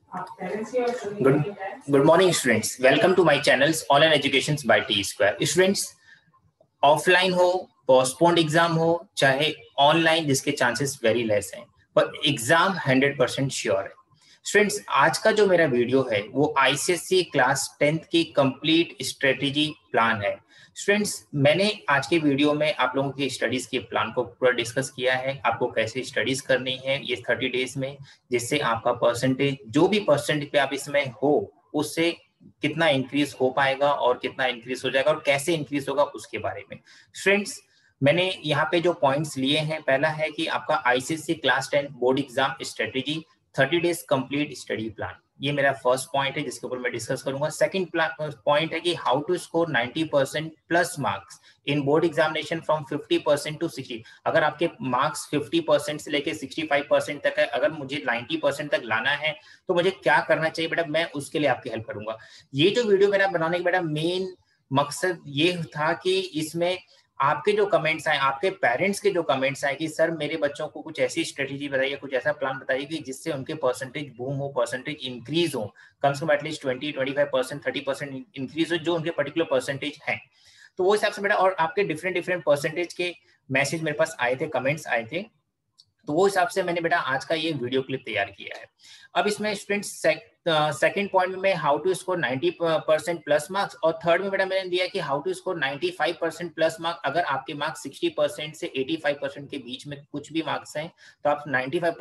Good morning, students. Welcome to my channels Online Educations by T Square. Students, offline हो, postponed exam हो, चाहे online, जिसके chances very less हैं, पर exam 100% sure है। Students, आज का जो मेरा वीडियो है वो आईसीएसई क्लास 10th की कंप्लीट स्ट्रेटेजी प्लान है। स्टूडेंट्स, मैंने आज के वीडियो में आप लोगों की स्टडीज के प्लान को पूरा डिस्कस किया है, आपको कैसे स्टडीज करनी है ये 30 डेज में, जिससे आपका परसेंटेज, जो भी परसेंटेज पे आप इसमें हो, उससे कितना इंक्रीज हो पाएगा और कितना इंक्रीज हो जाएगा और कैसे इंक्रीज होगा उसके बारे में। फ्रेंड्स, मैंने यहाँ पे जो पॉइंट्स लिए हैं, पहला है कि आपका ICSE class 10 board exam strategy 30 days complete study plan, ये मेरा फर्स्ट पॉइंट है जिसके ऊपर मैं डिस्कस करूंगा। सेकंड पॉइंट है कि how to score 90% plus marks in board examination from 50% to 60। अगर आपके मार्क्स 50% से लेके 65% तक है, अगर मुझे 90% तक लाना है तो मुझे क्या करना चाहिए बेटा, मैं उसके लिए आपकी हेल्प करूंगा। ये जो वीडियो मेरा बनाने का बेटा मेन मकसद ये था कि इसमें आपके जो कमेंट्स आए, आपके पेरेंट्स के जो कमेंट्स आए कि सर मेरे बच्चों को कुछ ऐसी स्ट्रेटेजी बताइए, कुछ ऐसा प्लान बताइए कि जिससे उनके परसेंटेज बूम हो, परसेंटेज इंक्रीज हो, कम से कम एटलीस्ट 20-25%, 30% इंक्रीज हो जो उनके पर्टिकुलर परसेंटेज है। तो वो हिसाब से बेटा, और आपके डिफरेंट परसेंटेज के मैसेज मेरे पास आए थे, कमेंट्स आए थे, तो वो हिसाब से मैंने बेटा आज का ये वीडियो क्लिप तैयार किया है। अब इसमें स्टूडेंट्स सेकंड पॉइंट में how to score 90% plus marks, और थर्ड में बेटा मैंने दिया कि how to score 95% plus marks. अगर आपके मार्क्स 60% से 85% के बीच में कुछ भी मार्क्स हैं तो आप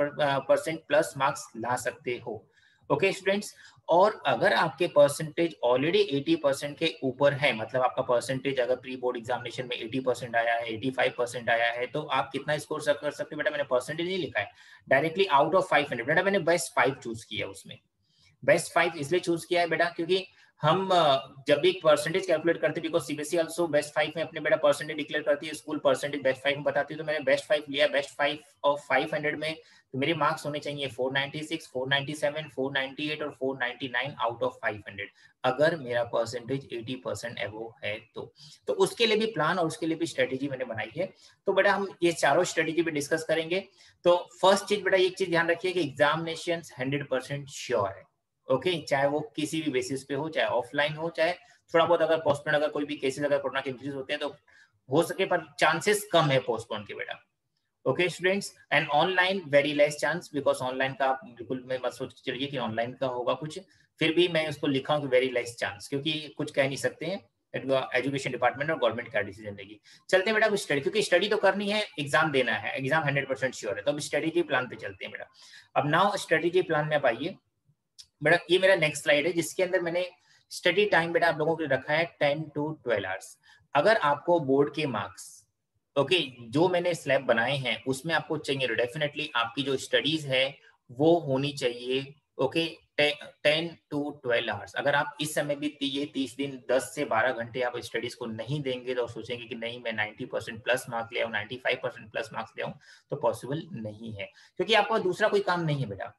95% प्लस मार्क्स ला सकते हो। ओके स्टूडेंट्स, और अगर आपके परसेंटेज ऑलरेडी 80% के ऊपर है, मतलब आपका परसेंटेज अगर प्री बोर्ड एग्जामिनेशन में 80% आया है, 85% आया है, तो आप कितना स्कोर कर सकते हो बेटा, मैंने परसेंटेज नहीं लिखा है, डायरेक्टली आउट ऑफ 500 बेटा मैंने बेस्ट 5 चूज किया। उसमें बेस्ट 5 इसलिए चूज किया है बेटा क्योंकि हम जब भी परसेंटेज कैलकुलेट करते हैं, बिकॉज सीबीएसई आल्सो बेस्ट 5 में अपने बेटा परसेंटेज डिक्लेयर करती है, स्कूल परसेंटेज बेस्ट 5 में बताती है, तो मैंने बेस्ट 5 लिया। बेस्ट 5 ऑफ 500 में तो मेरे मार्क्स होने चाहिए 496, 497, 498 और 499 आउट ऑफ 500, अगर मेरा परसेंटेज 80% एबो है तो उसके लिए भी प्लान और उसके लिए भी स्ट्रेटेजी मैंने बनाई है। तो बेटा हम ये चारों स्ट्रेटेजी पे डिस्कस करेंगे। तो फर्स्ट चीज बेटा, एक चीज ध्यान रखिए कि एग्जामिनेशन 100% श्योर है। ओके, चाहे वो किसी भी बेसिस पे हो, चाहे ऑफलाइन हो, चाहे थोड़ा बहुत अगर पोस्टपोन, अगर कोई भी केसेस अगर कोरोना के इंक्रीज होते हैं तो हो सके, पर चांसेस कम है पोस्टपोन के बेटा। Okay students, and online very less chance, because online का आप बिल्कुल में मत सोच चलिए कि ऑनलाइन का होगा कुछ, फिर भी मैं उसको लिखा हूँ कि वेरी लेस चांस, क्योंकि कुछ कह नहीं सकते हैं, एजुकेशन डिपार्टमेंट और गवर्नमेंट का डिसीजन लेगी। चलते हैं बेटा स्टडी, क्योंकि स्टडी तो करनी है, एग्जाम देना है, एग्जाम 100% श्योर है, तो अब स्ट्रेटेजी प्लान पे चलते हैं बेटा। अब नाउ स्ट्रेटेजी प्लान में आप आइए बेटा, ये मेरा नेक्स्ट स्लाइड है जिसके अंदर मैंने स्टडी टाइम बेटा आप लोगों के लिए रखा है 10 to 12 आवर्स। अगर आपको बोर्ड के मार्क्स ओके जो मैंने स्लैब बनाए हैं उसमें आपको चाहिए, तो डेफिनेटली आपकी जो स्टडीज है वो होनी चाहिए ओके 10 to 12 आवर्स। अगर आप इस समय भी ये 30 दिन 10 से 12 घंटे आप स्टडीज को नहीं देंगे तो सोचेंगे कि नहीं मैं 90% प्लस मार्क्स ले आऊं, 95% प्लस मार्क्स ले आऊं, तो पॉसिबल नहीं है, क्योंकि आपका दूसरा कोई काम नहीं है बेटा।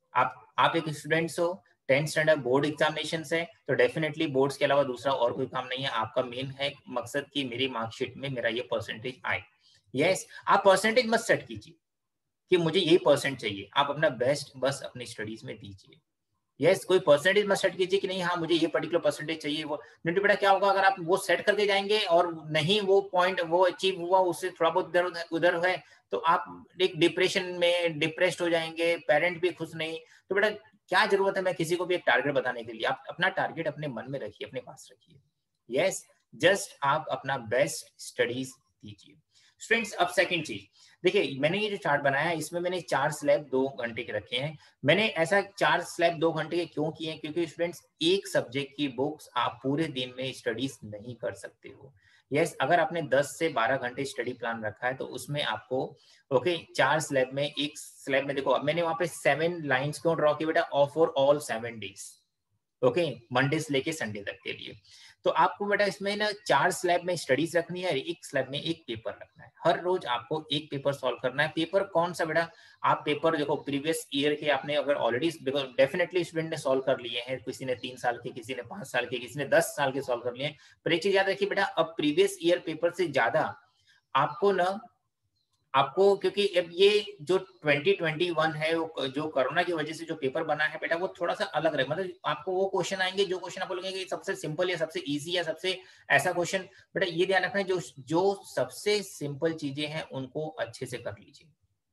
आप एक स्टूडेंट्स हो, 10th स्टैंडर्ड बोर्ड एग्जामिनेशन है, तो डेफिनेटली बोर्ड्स के अलावा दूसरा और कोई काम नहीं है। आपका मेन है मकसद कि मेरी मार्कशीट में मेरा ये परसेंटेज आए। यस, आप परसेंटेज मत सेट कीजिए कि मुझे यही परसेंट चाहिए, आप अपना बेस्ट बस अपनी स्टडीज में दीजिए। यस, कोई परसेंटेज मत सेट कीजिए कि नहीं हाँ मुझे ये पर्टिकुलर परसेंटेज चाहिए। वो नहीं तो बेटा क्या होगा, अगर आप वो सेट करके जाएंगे और नहीं वो पॉइंट वो अचीव हुआ, उससे थोड़ा बहुत उधर है, तो आप एक डिप्रेशन में डिप्रेस्ड हो जाएंगे, पेरेंट भी खुश नहीं। तो बेटा क्या जरूरत है मैं किसी को भी एक टारगेट बताने के लिए, आप अपना टारगेट अपने मन में रखिए, अपने पास रखिए। यस, जस्ट आप अपना बेस्ट स्टडीज दीजिए। स्टूडेंट्स, अब सेकंड चीज देखिए, मैंने ये जो चार्ट बनाया है इसमें मैंने 4 स्लैब 2 घंटे के रखे हैं। मैंने ऐसा 4 स्लैब 2 घंटे के क्यों किए हैं, क्योंकि स्टूडेंट्स एक सब्जेक्ट की बुक्स आप पूरे दिन में स्टडीज नहीं कर सकते हो। यस, अगर आपने 10 से 12 घंटे स्टडी प्लान रखा है तो उसमें आपको ओके 4 स्लैब में, एक स्लैब में देखो मैंने वहां पे 7 लाइंस क्यों ड्रॉ की बेटा, off for all 7 days, okay Monday से लेके संडे तक के लिए। तो आपको बेटा इसमें ना 4 स्लैब में स्टडीज रखनी है, एक स्लैब में एक पेपर रखना है। हर रोज आपको एक पेपर सॉल्व करना है। पेपर कौन सा बेटा, आप पेपर देखो प्रीवियस ईयर के आपने अगर ऑलरेडी डेफिनेटली स्टूडेंट ने सॉल्व कर लिए हैं, किसी ने 3 साल के, किसी ने 5 साल के, किसी ने 10 साल के सॉल्व कर लिए हैं। पर एक चीज याद रखिए बेटा, अब प्रीवियस ईयर पेपर से ज्यादा आपको ना आपको, क्योंकि अब ये जो 2021 है, वो जो कोरोना की वजह से जो पेपर बना है बेटा, वो थोड़ा सा अलग रहे, मतलब आपको वो क्वेश्चन आएंगे जो क्वेश्चन आपको लगेंगे कि सबसे सिंपल या सबसे इजी या सबसे ऐसा क्वेश्चन। बेटा ये ध्यान रखना है, जो सबसे सिंपल चीजें हैं उनको अच्छे से कर लीजिए।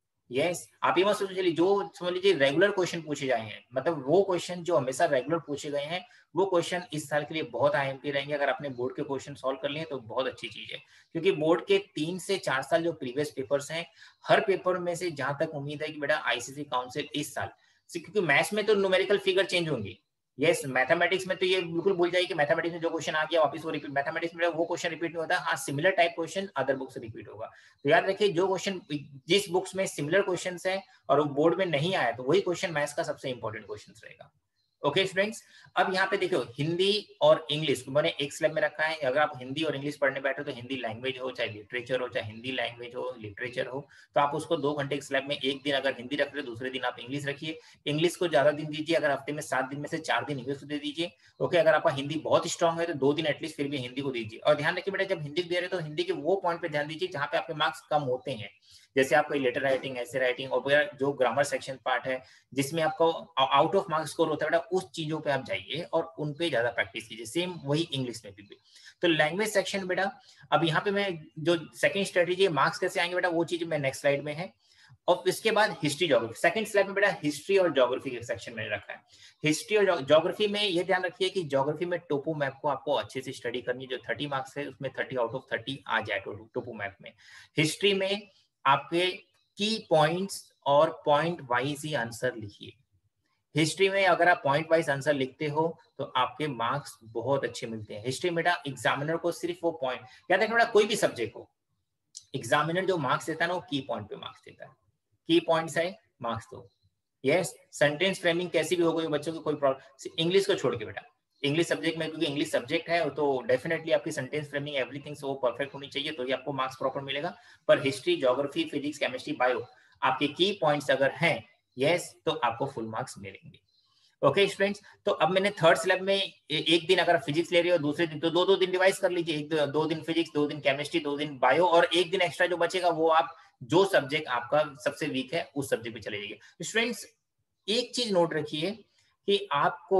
यस आप ये मत सोच लीजिए, जो समझ लीजिए रेगुलर क्वेश्चन पूछे जाए हैं, मतलब वो क्वेश्चन जो हमेशा रेगुलर पूछे गए हैं, वो क्वेश्चन इस साल के लिए बहुत आईएमपी रहेंगे। अगर आपने बोर्ड के क्वेश्चन सॉल्व कर लिए तो बहुत अच्छी चीज है, क्योंकि बोर्ड के 3 से 4 साल जो प्रीवियस पेपर्स हैं, हर पेपर में से जहां तक उम्मीद है कि बेटा आईसीएसई काउंसिल इस साल, क्योंकि मैथ्स में तो न्यूमेरिकल फिगर चेंज होंगी, यस मैथमेटिक्स में तो ये बिल्कुल भूल जाइए कि मैथमेटिक्स में जो क्वेश्चन आ गया वापस वो रिपीट, मैथमेटिक्स में वो क्वेश्चन रिपीट नहीं होता, हाँ similar type question other book से रिपीट होगा। तो याद रखिए जो क्वेश्चन जिस बुक्स में सिमिलर क्वेश्चन है और वो बोर्ड में नहीं आया, तो वही क्वेश्चन मैथ्स का सबसे इंपॉर्टेंट क्वेश्चन रहेगा। ओके स्टूडेंट्स, अब यहाँ पे देखो हिंदी और इंग्लिश मैंने एक स्लैब में रखा है। अगर आप हिंदी और इंग्लिश पढ़ने बैठे हो, तो हिंदी लैंग्वेज हो चाहे लिटरेचर हो, चाहे हिंदी लैंग्वेज हो लिटरेचर हो, तो आप उसको 2 घंटे के स्लैब में एक दिन अगर हिंदी रख रहे हो, दूसरे दिन आप इंग्लिश रखिए। इंग्लिश को ज्यादा दिन दीजिए, अगर हफ्ते में 7 दिन में से 4 दिन इंग्लिश को दे दीजिए। ओके, अगर आपका हिंदी बहुत स्ट्रांग है तो 2 दिन एटलीस्ट फिर भी हिंदी को दीजिए। और ध्यान रखिए बेटा, जब हिंदी दे रहे हो तो हिंदी के वो पॉइंट पे ध्यान दीजिए जहां पे आपके मार्क्स कम होते हैं, जैसे आपको लेटर राइटिंग, ऐसे राइटिंग और जो ग्रामर सेक्शन पार्ट है जिसमें आपको आउट ऑफ मार्क्स स्कोर होता है बेटा, उस चीजों पे आप जाइए और उन पे ज्यादा प्रैक्टिस कीजिए। सेम वही इंग्लिश में भी। तो लैंग्वेज सेक्शन बेटा, अब यहाँ पे मैं जो सेकंड स्ट्रेटेजी मार्क्स कैसे आएंगे बेटा, वो चीज मैं नेक्स्ट स्लाइड में है। और इसके बाद हिस्ट्री ज्योग्राफी, सेकंड स्लाइड में बेटा हिस्ट्री और ज्योग्राफी के सेक्शन मैंने रखा है। हिस्ट्री और ज्योग्राफी में ये ध्यान रखिए कि ज्योग्राफी में टोपो मैप को आपको अच्छे से स्टडी करनी है। जो 30 मार्क्स है उसमें 30 आउट ऑफ 30 आ जाए टोपो मैप में। हिस्ट्री में आपके की पॉइंट्स और पॉइंट वाइज ही आंसर लिखिए। हिस्ट्री में अगर आप पॉइंट वाइज आंसर लिखते हो तो आपके मार्क्स बहुत अच्छे मिलते हैं। हिस्ट्री में एग्जामिनर को सिर्फ वो पॉइंट याद रखना बेटा, कोई भी सब्जेक्ट हो एग्जामिनर जो मार्क्स देता है ना, वो की पॉइंट पे मार्क्स देता है। की पॉइंट्स है मार्क्स दो। यस सेंटेंस फ्रेमिंग कैसी भी हो गई बच्चों की कोई प्रॉब्लम, इंग्लिश को छोड़ के बेटा, इंग्लिश सब्जेक्ट में, क्योंकि इंग्लिश सब्जेक्ट है तो डेफिनेटली आपकी सेंटेंस फ्रेमिंग एवरीथिंग वो परफेक्ट होनी चाहिए, तो ही आपको मार्क्स प्रॉपर मिलेगा। पर history, geography, physics, chemistry, bio आपके की पॉइंट्स अगर हैं यस तो आपको फुल मार्क्स मिलेंगे। ओके स्टूडेंट्स, तो अब मैंने थर्ड स्लैब में एक दिन अगर फिजिक्स ले रही हो, दूसरे दिन तो 2-2 दिन डिवाइड कर लीजिए, एक 2 दिन फिजिक्स, 2 दिन केमिस्ट्री, 2 दिन बायो, और एक दिन एक्स्ट्रा जो बचेगा वो आप जो सब्जेक्ट आपका सबसे वीक है उस सब्जेक्ट पे चले जाइए। स्टूडेंट्स एक चीज नोट रखिए कि आपको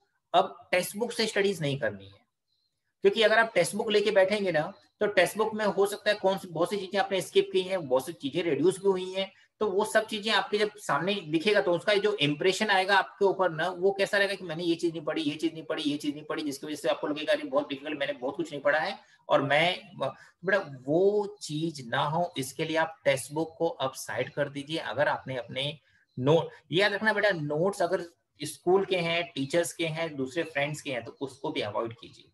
अब टेक्स्ट बुक से स्टडीज नहीं करनी है, क्योंकि अगर आप टेक्स्ट बुक लेके बैठेंगे ना तो टेक्स्ट बुक में हो सकता है बहुत सी चीजें आपने स्किप की हैं, बहुत सी चीजें रिड्यूस भी हुई हैं, तो वो सब चीजें आपके जब सामने दिखेगा तो उसका जो इंप्रेशन आएगा आपके ऊपर ना, वो कैसा रहेगा कि मैंने ये चीज नहीं पढ़ी, ये चीज नहीं पढ़ी, ये चीज नहीं पढ़ी, जिसकी वजह से आपको लगेगा अरे बहुत डिफिकल्ट, मैंने बहुत कुछ नहीं पढ़ा है और मैं बेटा वो चीज ना हो इसके लिए आप टेक्स्ट बुक को अब साइड कर दीजिए। अगर आपने अपने नोट याद रखना बेटा, नोट्स अगर स्कूल के हैं, टीचर्स के हैं, दूसरे फ्रेंड्स के हैं तो उसको भी अवॉइड कीजिए।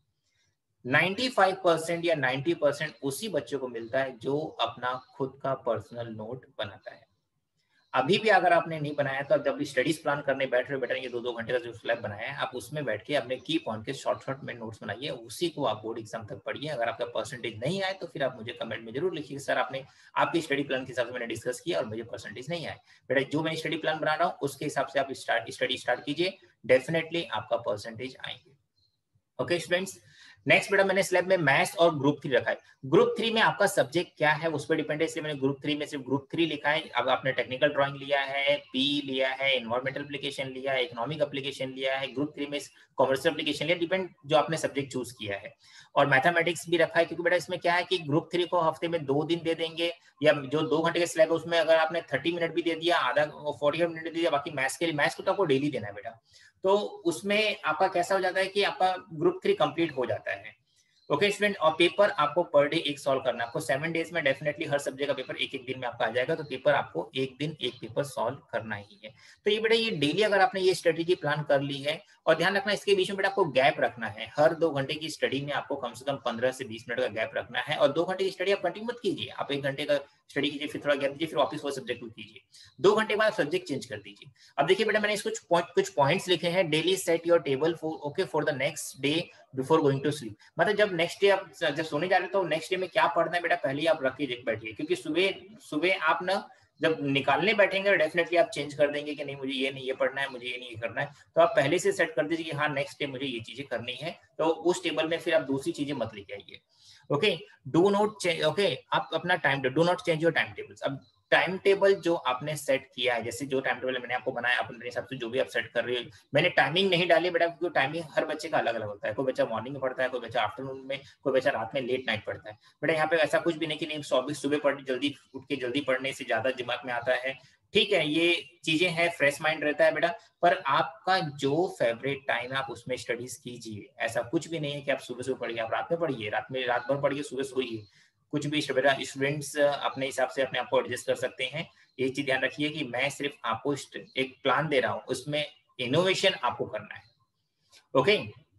95% या 90% उसी बच्चे को मिलता है जो अपना खुद का पर्सनल नोट बनाता है। अभी भी अगर आपने नहीं बनाया तो जब स्टडीज प्लान करने बैठ रहे बेटा, ये 2-2 घंटे का जो स्लैब बनाया है आप उसमें बैठ के अपने की पॉइंट के शॉर्ट में नोट्स बनाइए, उसी को आप बोर्ड एग्जाम तक पढ़िए। अगर आपका परसेंटेज नहीं आए तो फिर आप मुझे कमेंट में जरूर लिखिए सर आपने आपकी स्टडी प्लान के हिसाब से मैंने डिस्कस किया और मुझे परसेंटेज नहीं आए। बेटा जो मैं स्टडी प्लान बना रहा हूँ उसके हिसाब से आप स्टडी स्टार्ट कीजिए, डेफिनेटली आपका परसेंटेज आएंगे। ओके स्टूडेंट्स, नेक्स्ट बेटा मैंने स्लैब में मैथ्स और ग्रुप 3 रखा है। ग्रुप 3 में आपका सब्जेक्ट क्या है उस पर डिपेंड है, इसलिए मैंने ग्रुप 3 में सिर्फ ग्रुप 3 लिखा है। अब आपने टेक्निकल ड्राइंग लिया है, पी लिया है, एनवायरमेंटल एप्लीकेशन लिया है, इकोनॉमिक एप्लीकेशन लिया है, ग्रुप 3 में कॉमर्शियल एप्लीकेशन लिया, डिपेंड जो आपने सब्जेक्ट चूज किया है। और मैथमेटिक्स भी रखा है, क्योंकि बेटा इसमें क्या है कि ग्रुप 3 को हफ्ते में 2 दिन दे देंगे, या जो 2 घंटे का स्लैब है उसमें अगर आपने 30 मिनट भी दे दिया, आधा 45 मिनट दे दिया, बाकी मैथ्स के लिए, मैथ्स को तो आपको डेली देना है बेटा, तो उसमें आपका कैसा हो जाता है कि आपका ग्रुप 3 कंप्लीट हो जाता है। ओके स्टूडेंट, और पेपर आपको पर डे एक सॉल्व करना है। आपको 7 डेज में डेफिनेटली हर सब्जेक्ट का पेपर एक दिन में आपका आ जाएगा, तो पेपर आपको एक दिन एक पेपर सॉल्व करना ही है। तो ये बेटा ये डेली अगर आपने ये स्ट्रेटेजी प्लान कर ली है, और ध्यान रखना इसके बीच में बेटा आपको गैप रखना है, हर 2 घंटे की स्टडी में आपको कम से कम 15 से 20 मिनट का गैप रखना है। और 2 घंटे की स्टडी आप कंटिन्यू मत कीजिए, आप 1 घंटे का स्टडी कीजिए, फिर थोड़ा गैप दीजिए, फिर वापस वो सब्जेक्ट को कीजिए, 2 घंटे बाद सब्जेक्ट चेंज कर दीजिए। अब देखिए बेटा मैंने कुछ पॉइंट्स लिखे हैं, daily set your table for the next day before going to sleep. मतलब जब नेक्स्ट डे आप जब सोने जा रहे हो तो नेक्स्ट डे में क्या पढ़ना है बेटा पहले ही आप रख के बैठिए, क्योंकि सुबह आप ना जब निकालने बैठेंगे डेफिनेटली आप चेंज कर देंगे कि नहीं मुझे ये नहीं ये पढ़ना है, मुझे ये नहीं ये करना है। तो आप पहले से सेट कर दीजिए कि हाँ नेक्स्ट डे मुझे ये चीजें करनी है, तो उस टेबल में फिर आप दूसरी चीजें मत लेके आइए। Okay, do not change, okay, आप अपना time, do not change your time tables. अब टाइम टेबल जो आपने सेट किया है, जैसे जो टाइम टेबल मैंने आपको बनाया अपने हिसाब से जो भी आप सेट कर रहे हो, मैंने टाइमिंग नहीं डाली बेटा, क्योंकि टाइमिंग हर बच्चे का अलग अलग होता है। कोई बच्चा मॉर्निंग में पढ़ता है, कोई बच्चा आफ्टरनून में, कोई बच्चा रात में लेट नाइट पढ़ता है। बेटा यहाँ पे ऐसा कुछ भी नहीं कि नहीं सुबह पढ़ जल्दी उठ के जल्दी पढ़ने से ज्यादा दिमाग में आता है, ठीक है, ये चीजें हैं, फ्रेश माइंड रहता है बेटा, पर आपका जो फेवरेट टाइम है आप उसमें स्टडीज कीजिए। ऐसा कुछ भी नहीं है कि आप सुबह सुबह पढ़िए, आप रात में पढ़िए, रात भर पढ़िए, सुबह सोइए, कुछ भी बेटा। स्टूडेंट्स अपने हिसाब से अपने आप को एडजस्ट कर सकते हैं। ये चीज ध्यान रखिए कि मैं सिर्फ आपको एक प्लान दे रहा हूँ, उसमें इनोवेशन आपको करना है। ओके,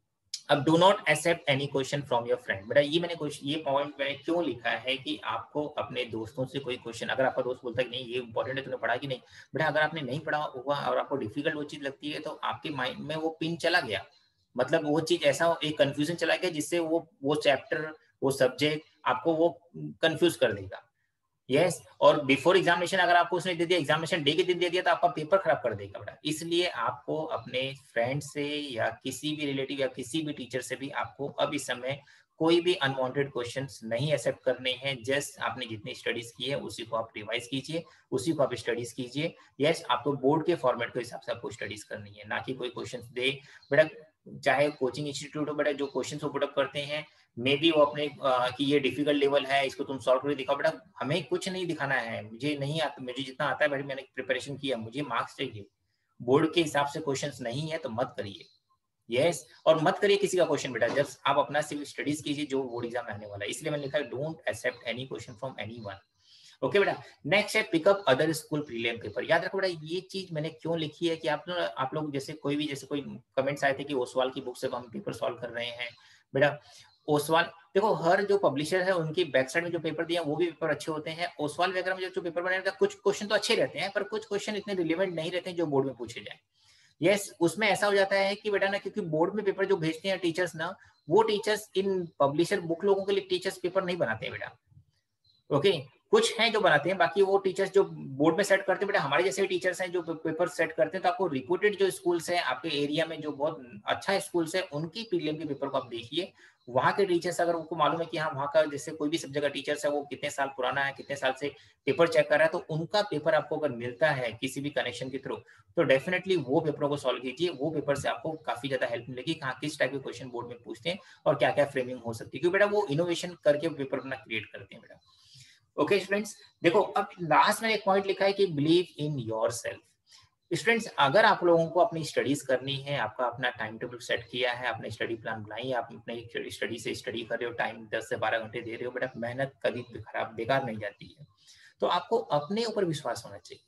अब do not accept any question from your friend. बेटा ये मैंने ये पॉइंट मैंने क्यों लिखा है कि आपको अपने दोस्तों से कोई क्वेश्चन, अगर आपका दोस्त बोलता है कि नहीं ये इंपॉर्टेंट है, तूने पढ़ा कि नहीं, बेटा अगर आपने नहीं पढ़ा हुआ और आपको डिफिकल्ट वो चीज लगती है, तो आपके माइंड में वो पिन चला गया, मतलब वो चीज ऐसा एक कंफ्यूजन चला गया जिससे वो चैप्टर, वो सब्जेक्ट आपको वो कंफ्यूज कर देगा। यस, और बिफोर एग्जामिनेशन अगर आपको उसने दे दिया, एग्जामिनेशन डे के दिन दे दिया, तो आपका पेपर खराब कर देगा बेटा। इसलिए आपको अपने फ्रेंड से या किसी भी रिलेटिव या किसी भी टीचर से भी आपको अब इस समय कोई भी अनवांटेड क्वेश्चंस नहीं एक्सेप्ट करने हैं। जस्ट आपने जितनी स्टडीज की है उसी को आप रिवाइज कीजिए, उसी को आप स्टडीज कीजिए। यस, आपको बोर्ड के फॉर्मेट के हिसाब से आपको स्टडीज करनी है, ना कि कोई क्वेश्चन दे बेटा। चाहे कोचिंग इंस्टीट्यूट हो बेटा, जो क्वेश्चन वो पुटअप करते हैं, मे बी वो अपने कि ये डिफिकल्ट लेवल है, इसको तुम सॉल्व करके दिखाओ। बेटा हमें कुछ नहीं दिखाना है, मुझे नहीं आता, मुझे जितना आता है मैंने प्रिपरेशन किया, मुझे मार्क्स चाहिए। बोर्ड के हिसाब से क्वेश्चंस नहीं है तो मत करिए। यस, और मत करिए किसी का क्वेश्चन बेटा, जब आप अपना सिर्फ स्टडीज कीजिए जो बोर्ड एग्जाम में आने वाला है। इसलिए मैंने लिखा है don't accept any question from anyone. Okay बेटा, नेक्स्ट है pick up other school prelim paper. याद रखो बेटा, ये चीज मैंने क्यों लिखी है कि आप लोग जैसे कोई कमेंट्स आए थे कि ओसवाल की बुक से हम पेपर सॉल्व कर रहे हैं। बेटा ओसवाल देखो, हर जो पब्लिशर है उनकी बैकसाइड में जो पेपर दिया वो भी पेपर अच्छे होते हैं। ओसवाल वगैरह में जो पेपर बनाए कुछ क्वेश्चन तो अच्छे रहते हैं, पर कुछ क्वेश्चन इतने रिलेवेंट नहीं रहते हैं जो बोर्ड में पूछे जाए। यस, उसमें ऐसा हो जाता है कि बेटा ना, क्योंकि बोर्ड में पेपर जो भेजते हैं टीचर्स ना, वो टीचर्स इन पब्लिशर बुक लोगों के लिए टीचर्स पेपर नहीं बनाते हैं बेटा। ओके, कुछ हैं जो बनाते हैं, बाकी वो टीचर्स जो बोर्ड में सेट करते हैं बेटा, हमारे जैसे टीचर्स हैं जो पेपर सेट करते हैं। तो आपको रिपोर्टेड जो स्कूल्स हैं आपके एरिया में, जो बहुत अच्छा स्कूल्स है, उनकी प्रीलिम के पेपर को आप देखिए। वहां के टीचर्स अगर उनको मालूम है कि हाँ वहाँ का जैसे कोई भी सब्जेक्ट का टीचर्स है, वो कितने साल पुराना है, कितने साल से पेपर चेक कर रहा है, तो उनका पेपर आपको अगर मिलता है किसी भी कनेक्शन के थ्रू, तो डेफिनेटली वो पेपरों को सॉल्व कीजिए। वो पेपर से आपको काफी ज्यादा हेल्प मिलेगी कहाँ किस टाइप के क्वेश्चन बोर्ड में पूछते हैं और क्या क्या फ्रेमिंग हो सकती है, क्योंकि बेटा वो इनोवेशन करके पेपर अपना क्रिएट करते हैं बेटा। ओके स्टूडेंट्स, देखो अब लास्ट में एक पॉइंट लिखा है कि बिलीव इन योरसेल्फ। स्टूडेंट्स, अगर आप लोगों को अपनी स्टडीज करनी है, आपका अपना टाइम टेबल सेट किया है, आपने स्टडी प्लान बनाई है, आप अपने स्टडी से स्टडी कर रहे हो, टाइम 10 से 12 घंटे दे रहे हो, बेटा मेहनत कभी खराब बेकार नहीं जाती है। तो आपको अपने ऊपर विश्वास होना चाहिए।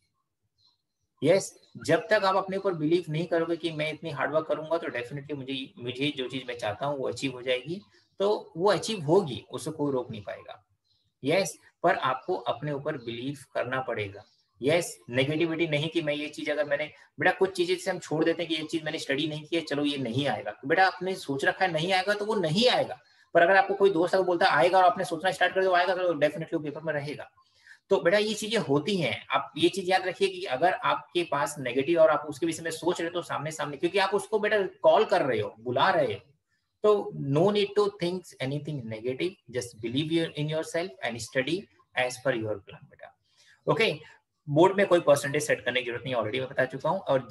यस, जब तक आप अपने ऊपर बिलीव नहीं करोगे कि मैं इतनी हार्डवर्क करूंगा तो डेफिनेटली मुझे जो चीज मैं चाहता हूँ वो अचीव हो जाएगी, तो वो अचीव होगी, उसको कोई रोक नहीं पाएगा। यस, पर आपको अपने ऊपर बिलीव करना पड़ेगा। यस, नेगेटिविटी नहीं कि मैं ये चीज, अगर मैंने बेटा कुछ चीजें से हम छोड़ देते हैं कि ये चीज मैंने स्टडी नहीं की है, चलो ये नहीं आएगा, तो बेटा आपने सोच रखा है नहीं आएगा तो वो नहीं आएगा। पर अगर आपको कोई दोस्त अगर बोलता है आएगा और आपने सोचना स्टार्ट कर दिया आएगा, तो डेफिनेटली वो पेपर में रहेगा। तो बेटा ये चीजें होती हैं, आप ये चीज याद रखिए कि अगर आपके पास नेगेटिव और आप उसके विषय में सोच रहे हो तो सामने सामने, क्योंकि आप उसको बेटा कॉल कर रहे हो, बुला रहे हो, तो no need to think anything negative. Just believe in yourself and study as per your plan बेटा। ओके, बोर्ड में कोई परसेंटेज सेट करने की जरूरत नहीं, ऑलरेडी मैं बता चुका हूँ। और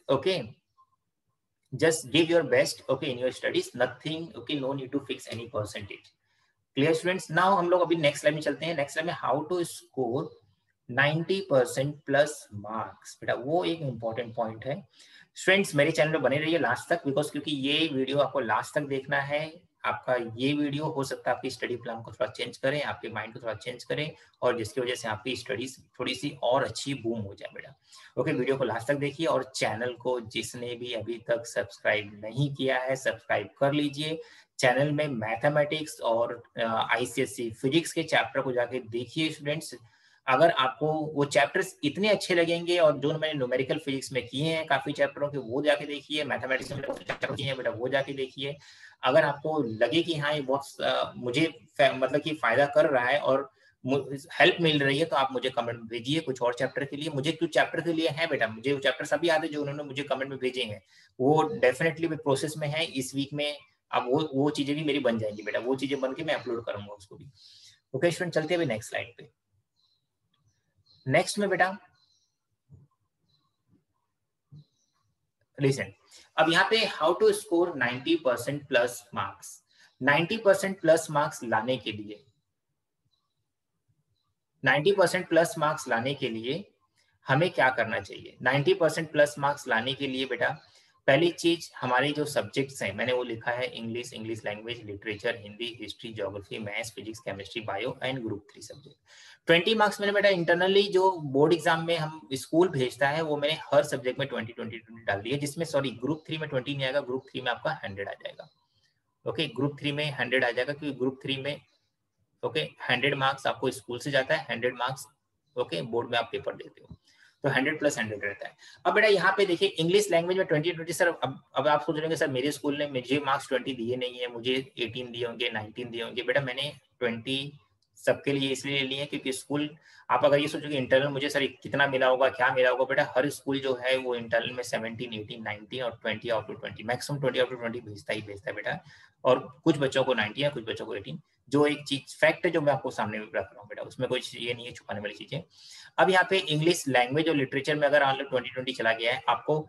just give your best okay in your studies, nothing okay, no need to fix any percentage। Clear students, now हम लोग अभी नेक्स्ट स्लाइड में चलते हैं। नेक्स्ट स्लाइड में how to score 90% plus marks. बेटा वो एक इंपॉर्टेंट पॉइंट है। स्टूडेंट्स मेरे चैनल पे बने रहिए लास्ट तक, बिकॉज क्योंकि ये वीडियो आपको लास्ट तक देखना है। आपका ये वीडियो हो सकता है आपकी स्टडी प्लान को थोड़ा चेंज करें, आपके माइंड को थोड़ा चेंज करें, और जिसकी वजह से आपकी स्टडीज थोड़ी सी और अच्छी बूम हो जाए बेटा। ओके, वीडियो को लास्ट तक देखिए, और चैनल को जिसने भी अभी तक सब्सक्राइब नहीं किया है सब्सक्राइब कर लीजिए। चैनल में मैथमेटिक्स और आईसीएसई फिजिक्स के चैप्टर को जाके देखिए स्टूडेंट्स। अगर आपको वो चैप्टर्स इतने अच्छे लगेंगे, और जो मैंने न्यूमेरिकल फिजिक्स में किए हैं काफी चैप्टरों के, वो जाके देखिए। मैथमेटिक्स में चैप्टर किए हैं बेटा, वो जाके देखिए। अगर आपको लगे कि हाँ ये बहुत मुझे मतलब कि फायदा कर रहा है और हेल्प मिल रही है तो आप मुझे कमेंट में भेजिए कुछ और चैप्टर के लिए। मुझे कुछ चैप्टर के लिए है बेटा, मुझे वो चैप्टर सभी याद है जो उन्होंने मुझे कमेंट में भेजे हैं, वो डेफिनेटली प्रोसेस में है। इस वीक में अब वो चीजें भी मेरी बन जाएंगी बेटा, वो चीजें बन के मैं अपलोड करूंगा उसको भी। ओके स्टूडेंट, चलते हैं नेक्स्ट स्लाइड पे। नेक्स्ट में बेटा लिसन, अब यहाँ पे how to score 90% plus marks. 90% plus marks लाने के लिए 90% प्लस मार्क्स लाने के लिए हमें क्या करना चाहिए? 90% प्लस मार्क्स लाने के लिए बेटा पहली चीज, हमारे जो सब्जेक्ट्स हैं मैंने वो लिखा है, English, English language, literature, Hindi, history, geography, maths, physics, chemistry, bio and group 3 subject. 20 marks मैंने बेटा इंटरनली जो बोर्ड एग्जाम में हम स्कूल भेजता है वो मैंने हर सब्जेक्ट में 20 डाल दिया, जिसमें सॉरी ग्रुप 3 में 20 नहीं आएगा, ग्रुप 3 में आपका 100 आ जाएगा। ओके, ग्रुप 3 में 100 आ जाएगा, क्योंकि ग्रुप 3 में ओके 100 मार्क्स आपको स्कूल से जाता है, 100 मार्क्स ओके बोर्ड में आप पेपर देते हो, तो 100 प्लस 100 रहता है। अब बेटा यहाँ पे देखिए इंग्लिश लैंग्वेज में 20 सर, अब आप सोच रहे हैं सर मेरे स्कूल ने मुझे मार्क्स 20 दिए नहीं है, मुझे 18 दिए होंगे, 19 दिए होंगे। बेटा मैंने 20 सबके लिए इसलिए लिए हैं क्योंकि स्कूल, आप अगर ये सोचोगे इंटरनल मुझे सर कितना मिला होगा, क्या मिला होगा, बेटा हर स्कूल जो है वो इंटरनल में 17, 18, 19 और 20 out of 20, maximum 20 out of 20 भेजता है बेटा, और कुछ बच्चों को 19 है, कुछ बच्चों को 18। जो एक चीज फैक्ट है जो मैं आपको सामने रख रहा हूँ बेटा, उसमें कोई ये नहीं है छुपाने वाली चीजें। अब यहाँ पे इंग्लिश लैंग्वेज और लिटरेचर में अगर आप 20 चला गया है, आपको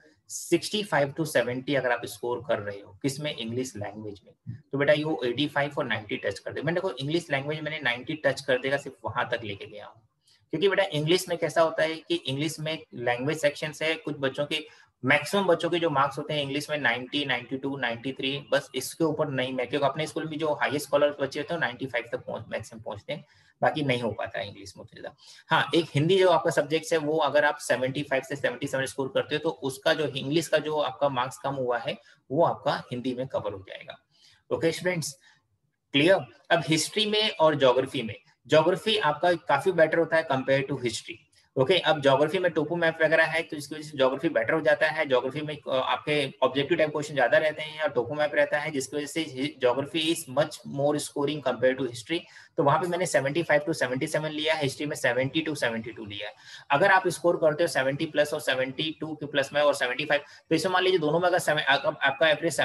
65 to 70 अगर आप स्कोर कर रहे हो किसमें, इंग्लिश लैंग्वेज में, तो बेटा ये 85 और 90 टच कर दे। मैंने देखो इंग्लिश लैंग्वेज मैंने 90 टच कर देगा, सिर्फ वहां तक लेके गया हूँ, क्योंकि बेटा इंग्लिश में कैसा होता है कि इंग्लिश में लैंग्वेज सेक्शन है, कुछ बच्चों के, मैक्सिमम बच्चों के जो मार्क्स होते हैं इंग्लिश में 90, 92, 93, बस इसके ऊपर नहीं। मैं क्योंकि अपने स्कूल में जो हाईएस्ट स्कॉलर बच्चे होते हैं 95 तक मैक्सिमम पहुंचते हैं, बाकी नहीं हो पाता है इंग्लिश में उतना ज्यादा। हाँ, एक हिंदी जो आपका सब्जेक्ट है वो अगर आप 75 से 77 स्कोर करते हो तो उसका जो इंग्लिश का जो आपका मार्क्स कम हुआ है वो आपका हिंदी में कवर हो जाएगा। Okay students, clear. अब हिस्ट्री में और ज्योग्राफी में, ज्योग्राफी आपका काफी बेटर होता है कंपेयर टू हिस्ट्री। ओके, अब ज्योग्राफी में टोपो मैप वगैरह है तो इसकी वजह से ज्योग्राफी बेटर हो जाता है। ज्योग्राफी में आपके ऑब्जेक्टिव टाइप क्वेश्चन ज्यादा रहते हैं और टोपो मैप रहता है, जिसकी वजह से geography is much more scoring compare to history. तो वहां पे मैंने 75 to 77 लिया है, हिस्ट्री में 70 to 72 लिया है। अगर आप स्कोर करते हो 70 प्लस और 72 के प्लस में और 75, तो इसे मान लीजिए दोनों में अगर आपका एवरेज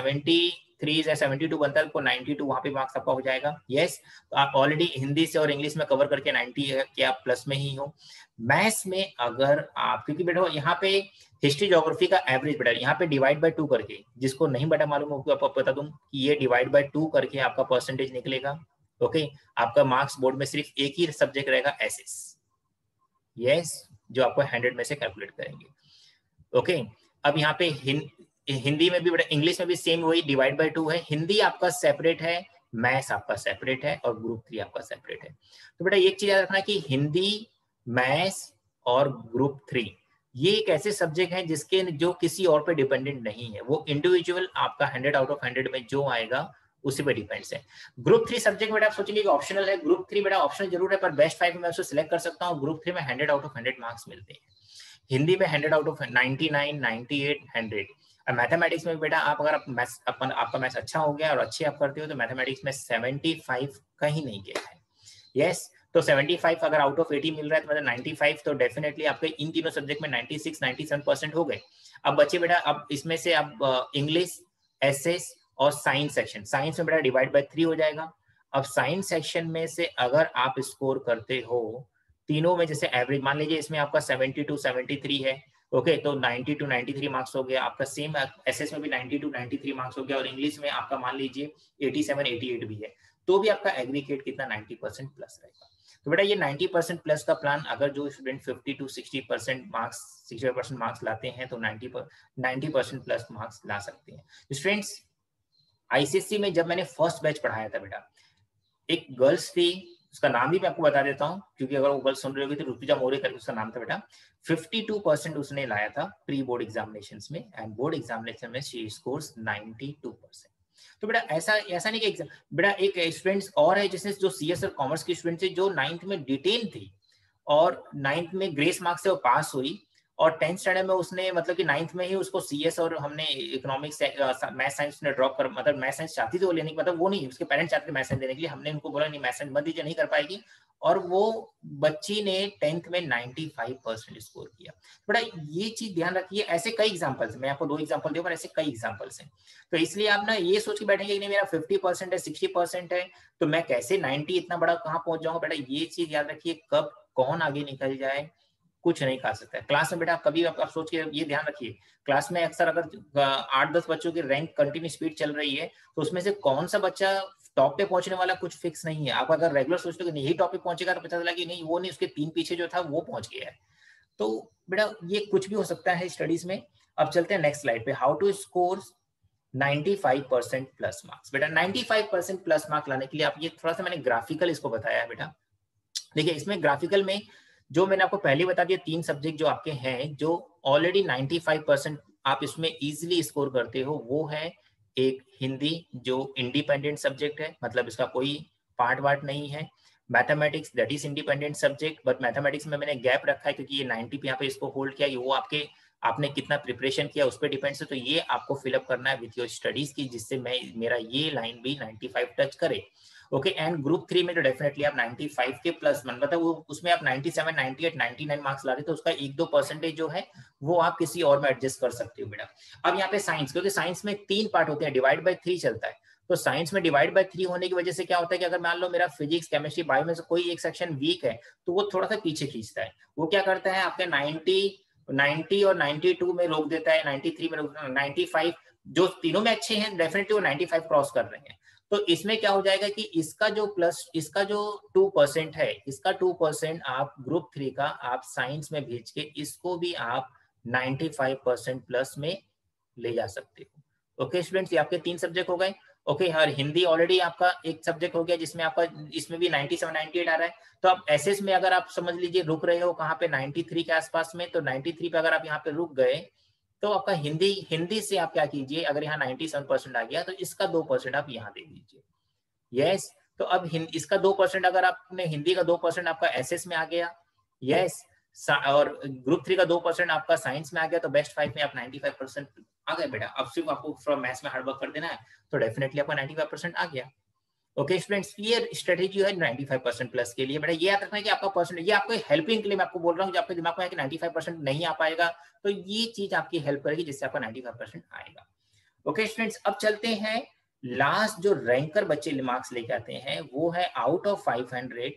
73 या 72 बनता है तो 92 वहां पे मार्क्स आपका हो जाएगा। यस, तो आप ऑलरेडी हिंदी से और इंग्लिश में कवर करके 90 के आप प्लस में ही हो। मैथ्स में अगर आप, क्योंकि बेटा यहाँ पे हिस्ट्री ज्योग्राफी का एवरेज बेटा यहाँ पे डिवाइड बाय 2 करके, जिसको नहीं बेटा मालूम हो आपको बता दूं कि ये डिवाइड बाय 2 करके आपका परसेंटेज निकलेगा। ओके, आपका मार्क्स बोर्ड में सिर्फ एक ही सब्जेक्ट रहेगा एसएस, यस, जो आपको 100 में से कैलकुलेट करेंगे। ओके, अब यहाँ पे हिंदी में भी बेटा, इंग्लिश में भी सेम वही डिवाइड बाय 2 है। हिंदी आपका सेपरेट है, मैथ्स आपका सेपरेट है और ग्रुप 3 आपका सेपरेट है। तो बेटा एक चीज याद रखना कि हिंदी, मैथ्स और ग्रुप 3 ये एक ऐसे सब्जेक्ट हैं जिसके जो किसी और पे डिपेंडेंट नहीं है, वो इंडिविजुअल आपका 100 आउट ऑफ 100 में जो आएगा उसी पे डिपेंड्स है। ग्रुप 3 सब्जेक्ट बेटा आप सोचेंगे कि ऑप्शनल है, ग्रुप 3 बेटा ऑप्शनल जरूर है पर बेस्ट 5 में उसको सिलेक्ट कर सकता हूँ। ग्रुप 3 में 100 आउट ऑफ 100 मार्क्स मिलते हैं, हिंदी में 100 आउट ऑफ 99, 98, 100। और मैथमेटिक्स में बेटा आप अगर आपका मैथ्स अच्छा हो गया और अच्छे आप करते हो तो मैथमेटिक्स में 75 कहीं नहीं गया है। यस, तो 75 अगर आउट ऑफ 80 मिल रहा है तो मतलब 95, तो डेफिनेटली आपके इन तीनों सब्जेक्ट में 96, 97% हो गए। अब बच्चे बेटा अब इसमें से अब इंग्लिश, एसएस और साइंस सेक्शन, साइंस में बेटा डिवाइड बाय 3 हो जाएगा। अब साइंस सेक्शन में से अगर आप स्कोर करते हो तीनों में, जैसे एवरेज मान लीजिए इसमें आपका 70 to 73 है, ओके, तो 90 to 93 मार्क्स हो गया आपका। सेम एसएस में भी 90 to 93 मार्क्स हो गया और इंग्लिश में आपका मान लीजिए 87, 88 भी है, तो भी आपका एग्रीगेट कितना 90% प्लस रहेगा। तो बेटा ये 90% प्लस का प्लान अगर जो स्टूडेंट 50 to 60% मार्क्स, 60% मार्क्स लाते हैं तो 90% प्लस मार्क्स ला सकते हैं। स्टूडेंट्स आईसीएससी में जब मैंने फर्स्ट बैच पढ़ाया था बेटा, एक गर्ल्स थी, उसका नाम भी मैं आपको बता देता हूँ क्योंकि अगर वो गर्ल्स सुन रही होगी तो ऋतुजा मौर्य करके उसका नाम था बेटा। 52% उसने लाया था प्री बोर्ड एग्जामिनेशंस में एंड बोर्ड एग्जामिनेशन में शी स्कोर्स 92%। तो बेटा ऐसा नहीं कि बेटा एक स्टूडेंट्स और है जिसने जो सीएस और कॉमर्स की स्टूडेंट थी जो 9th में डिटेन थी और 9th में ग्रेस मार्क्स से वो पास हुई और 10th स्टैंडर्ड में उसने मतलब कि 9th में ही उसको CS और हमने इकोनॉमिक्स मैथ साइंस ने ड्रॉप कर, मतलब मैथ साइंस चाहती थी वो लेने की, मतलब वो नहीं, उसके पेरेंट्स चाहते थे मैथ साइंस देने के लिए, हमने उनको बोला नहीं मैथ साइंस मत दीजिए, नहीं कर पाएगी, और वो बच्ची ने 10th में 95% स्कोर किया। बड़ा ये चीज ध्यान रखिए, ऐसे कई एग्जांपल्स, मैं आपको 2 एग्जांपल दूं पर ऐसे कई एग्जांपल्स हैं। तो इसलिए आप ना ये सोच के बैठेंगे कि नहीं मेरा 50% है 60% है तो मैं कैसे 90 इतना बड़ा कहां पहुंच जाऊंगा, बेटा ये चीज याद रखिए, कब कौन आगे निकल जाए कुछ नहीं खा सकता है। क्लास में बेटा कभी आप सोच के ये ध्यान रखिए, क्लास में अक्सर अगर 8-10 बच्चों की रैंक कंटिन्यू स्पीड चल रही है तो उसमें से कौन सा बच्चा टॉप पे पहुंचने वाला कुछ फिक्स नहीं है। आप अगर रेगुलर सोचते हो कि यही टॉप पे पहुंचेगा तो पता चला कि नहीं वो नहीं, उसके 3 पीछे जो था वो पहुंच गया है। तो बेटा ये कुछ भी हो सकता है स्टडीज में। अब चलते हैं नेक्स्ट स्लाइड पे, how to score 95% plus marks. बेटा 95% प्लस मार्क लाने के लिए आप, ये थोड़ा सा मैंने ग्राफिकल इसको बताया है बेटा। देखिए इसमें ग्राफिकल में जो मैंने आपको पहले बता दिया 3 सब्जेक्ट जो आपके हैं जो ऑलरेडी 95% आप इसमें इजीली स्कोर करते हो, वो है एक हिंदी जो इंडिपेंडेंट सब्जेक्ट है, मतलब इसका कोई पार्ट वार्ट नहीं है। Mathematics that is independent subject, but mathematics में मैंने गैप रखा है क्योंकि ये 90 पे यहाँ पे इसको होल्ड किया, वो आपके आपने कितना प्रिपरेशन किया उस पर डिपेंड्स है, तो ये आपको फिलअप करना है विथ योर स्टडीज की, जिससे मैं मेरा ये लाइन भी 95 टच करे। ओके, एंड ग्रुप 3 में तो डेफिनेटली आप 95 के प्लस मन, मतलब वो उसमें आप 97, 98, 99 मार्क्स ला रहे तो उसका 1-2 परसेंटेज जो है वो आप किसी और में एडजस्ट कर सकते हो बेटा। अब यहाँ पे साइंस, क्योंकि साइंस में 3 पार्ट होते हैं, डिवाइड बाय 3 चलता है, तो साइंस में डिवाइड बाय 3 होने की वजह से क्या होता है कि अगर मान लो मेरा फिजिक्स केमिस्ट्री बायो में से कोई एक सेक्शन वीक है तो वो थोड़ा सा पीछे खींचता है। वो क्या करता है आपके 90 और 92 में रोक देता है, 93 में रोक देता है, 95 जो तीनों में अच्छे हैं डेफिनेटली वो 95 क्रॉस कर रहे हैं। तो इसमें क्या हो जाएगा कि इसका जो 2% है, इसका 2% आप ग्रुप 3 का आप साइंस में भेज के इसको भी आप 95% प्लस में ले जा सकते हो। ओके स्टूडेंट्स, ये आपके 3 सब्जेक्ट हो गए। ओके, हर हिंदी ऑलरेडी आपका एक सब्जेक्ट हो गया जिसमें आपका इसमें भी 97 98 आ रहा है। तो आप एसएस में अगर आप समझ लीजिए रुक रहे हो कहाँ पे 93 के आसपास में, तो 93 पे अगर आप यहाँ पे रुक गए तो आपका हिंदी से आप क्या कीजिए, अगर यहाँ 97% आ गया तो इसका 2% आप यहाँ दे दीजिए। यस, तो अब इसका 2% अगर आपने हिंदी का 2% आपका एसएस में आ गया, यस, और ग्रुप 3 का 2% आपका साइंस में आ गया, तो बेस्ट 5 में आप 95% आ गए बेटा। अब सिर्फ आपको फ्रॉम मैथ्स में हार्डवर्क कर देना है तो डेफिनेटली आपका 95% आ गया। ओके स्टूडेंट्स, ये स्ट्रेटेजी है 95% प्लस के लिए। बेटा ये याद रखना है कि आपका परसेंट, ये आपको हेल्पिंग के लिए मैं आपको बोल रहा हूँ, जब आपके दिमाग में है कि 95% नहीं आ पाएगा तो ये चीज आपकी हेल्प करेगी जिससे आपका 95% आएगा। ओके स्टूडेंट्स, अब चलते हैं लास्ट जो रैंकर बच्चे मार्क्स लेके आते हैं वो है आउट ऑफ 500,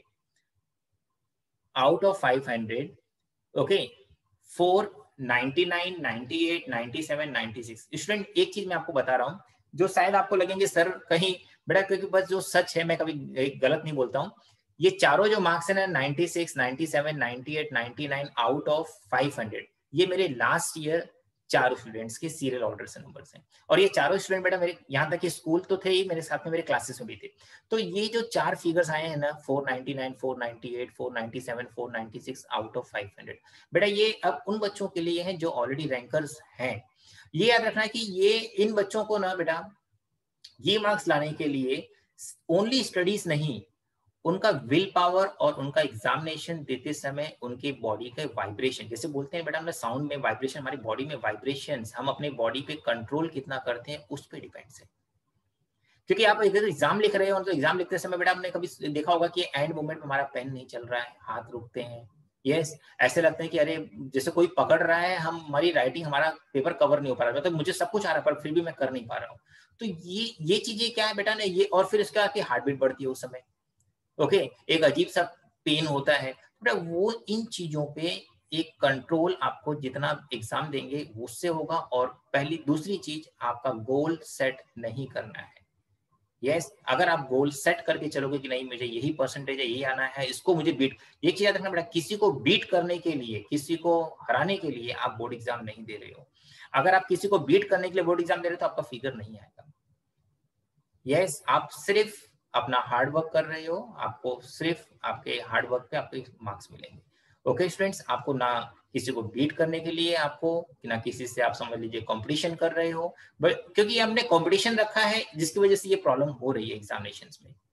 ओके 4, 99, 98, 97, 96। स्टूडेंट एक चीज मैं आपको बता रहा हूँ जो शायद आपको लगेंगे सर कहीं बेटा, क्योंकि बस जो सच है मैं कभी गलत नहीं बोलता हूँ, ये चारों जो मार्क्स है ना 96, 97, 98, 99 आउट ऑफ 500, ये मेरे लास्ट ईयर 4 स्टूडेंट्स के सीरियल ऑर्डर से नंबर हैं। और ये चारों स्टूडेंट बेटा मेरे यहाँ तक कि स्कूल तो थे ही, मेरे साथ में मेरे क्लासेस में भी थे। तो ये जो 4 फिगर्स आए हैं ना 499, 498, 497, 496 आउट ऑफ 500, बेटा ये अब उन बच्चों के लिए है जो ऑलरेडी रैंकर्स हैं। ये याद रखना है कि ये इन बच्चों को ना बेटा ये मार्क्स लाने के लिए ओनली स्टडीज नहीं, उनका विल पावर और उनका एग्जामिनेशन देते समय उनके बॉडी का वाइब्रेशन, जैसे बोलते हैं बेटा हमने साउंड में वाइब्रेशन, हमारी बॉडी में वाइब्रेशन, हम अपने बॉडी पे कंट्रोल कितना करते हैं उस पर डिपेंड्स है। क्योंकि आप इधर एग्जाम लिख रहे हो तो एग्जाम लिखते समय बेटा आपने कभी देखा होगा कि एंड मोमेंट में हमारा पेन नहीं चल रहा है, हाथ रुकते हैं, यस, ऐसे लगता है कि अरे जैसे कोई पकड़ रहा है, हमारी राइटिंग, हमारा पेपर कवर नहीं हो पा रहा, मतलब मुझे सब कुछ आ रहा है पर फिर भी मैं कर नहीं पा रहा हूँ। तो ये चीजें क्या है बेटा ने ये, और फिर इसके आके हार्ट बीट बढ़ती है उस समय, ओके, एक अजीब सा पेन होता है बेटा, वो इन चीजों पे एक कंट्रोल आपको जितना एग्जाम देंगे उससे होगा। और पहली दूसरी चीज, आपका गोल सेट नहीं करना है। यस, अगर आप गोल सेट करके चलोगे कि नहीं मुझे यही परसेंटेज है, यही आना है, इसको मुझे बीट, ये चीज याद रखना बेटा, किसी को बीट करने के लिए, किसी को हराने के लिए आप बोर्ड एग्जाम नहीं दे रहे हो। अगर आप किसी को बीट करने के लिए बोर्ड एग्जाम दे रहे हो तो आपका फिगर नहीं आएगा। यस, आप सिर्फ अपना हार्ड वर्क कर रहे हो, आपको सिर्फ आपके हार्ड वर्क पे आपके मार्क्स मिलेंगे। ओके स्टूडेंट्स, आपको ना किसी को बीट करने के लिए, आपको ना किसी से आप समझ लीजिए कंपटीशन कर रहे हो, बट क्योंकि हमने कंपटीशन रखा है जिसकी वजह से ये प्रॉब्लम हो रही है एग्जामिनेशंस में।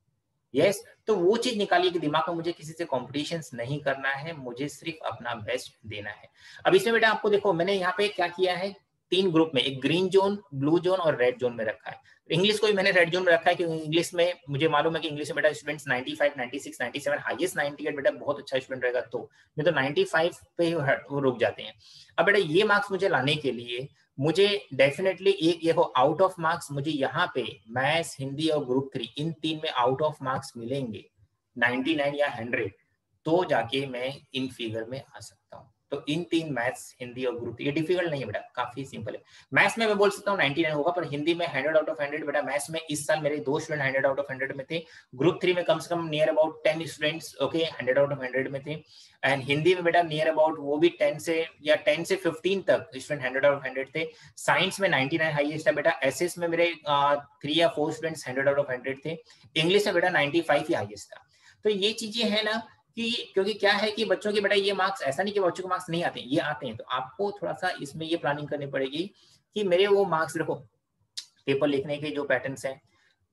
यस, तो वो चीज निकालिए कि दिमाग में मुझे किसी से कॉम्पिटिशन नहीं करना है, मुझे सिर्फ अपना बेस्ट देना है। अब इसमें बेटा आपको देखो मैंने यहाँ पे क्या किया है, 3 ग्रुप में, एक ग्रीन जोन, ब्लू जोन और रेड जोन में रखा है। इंग्लिश को भी मैंने रेड जोन में रखा है क्योंकि इंग्लिश में मुझे मालूम है कि इंग्लिश में बेटा स्टूडेंट्स 95, 96, 97, हाईएस्ट 98 बेटा बहुत अच्छा स्टूडेंट रहेगा, तो नहीं तो 95 पे ही वो रुक जाते हैं। अब बेटा ये मार्क्स मुझे लाने के लिए मुझे डेफिनेटली एक ये आउट ऑफ मार्क्स मुझे यहाँ पे मैथ्स, हिंदी और ग्रुप 3 इन 3 में आउट ऑफ मार्क्स मिलेंगे 99 या 100, तो जाके मैं इन फिगर में आ सकता हूँ। तो इन 3 मैथ्स, हिंदी और ग्रुप, ये डिफिकल्ट नहीं है बेटा, काफी सिंपल है। मैथ्स में मैं बोल सकता हूँ 99 होगा, पर हिंदी में 100 आउट ऑफ 100 बेटा। मैथ्स में इस साल मेरे 2 स्टूडेंट 100 आउट ऑफ 100 में थे, ग्रुप 3 में कम से कम near about 10 students okay 100 out of 100 में थे, एंड हिंदी में बेटा नियर अबाउट वो भी 10 से 15 तक स्टूडेंट 100 आउट ऑफ 100 थे। साइंस में 99 हाईएस्ट है बेटा। एसएस में मेरे 3 या 4 स्टूडेंट्स 100 आउट ऑफ 100 थे। इंग्लिश में बेटा 95 ही हाईएस्ट था। तो ये चीजें है ना कि क्योंकि क्या है कि बच्चों के बेटा ये मार्क्स, ऐसा नहीं कि बच्चों को मार्क्स नहीं आते हैं, ये आते हैं, तो आपको थोड़ा सा इसमें ये प्लानिंग करनी पड़ेगी कि मेरे वो मार्क्स देखो, पेपर लिखने के जो पैटर्न्स हैं,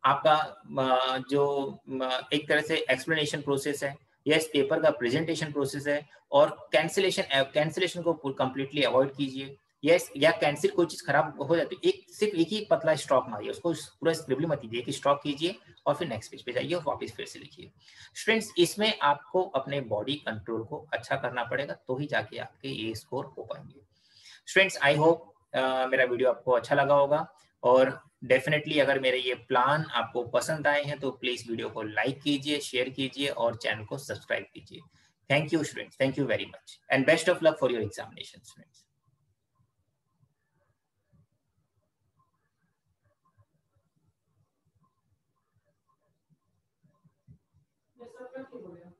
आपका जो एक तरह से एक्सप्लेनेशन प्रोसेस है, यस पेपर का प्रेजेंटेशन प्रोसेस है, और कैंसिलेशन को कंप्लीटली अवॉइड कीजिए। यस, या कैंसिल कोई चीज खराब हो जाती है, सिर्फ एक ही पतला स्ट्रोक मारिए, उसको पूरा स्क्रिबल मत कीजिए, एक स्ट्रोक कीजिए और फिर नेक्स्ट पेज पे जाइए और वापस फिर से लिखिए। स्टूडेंट्स, इसमें आपको अपने बॉडी कंट्रोल को अच्छा करना पड़ेगा, तो ही जाके आपके ये स्कोर हो पाएंगे। स्टूडेंट्स, आई होप मेरा वीडियो आपको अच्छा लगा होगा, और डेफिनेटली अगर मेरे ये प्लान आपको पसंद आए हैं तो प्लीज वीडियो को लाइक कीजिए, शेयर कीजिए और चैनल को सब्सक्राइब कीजिए। Thank you students, thank you very much, and best of luck for your examination students. Yes, sir,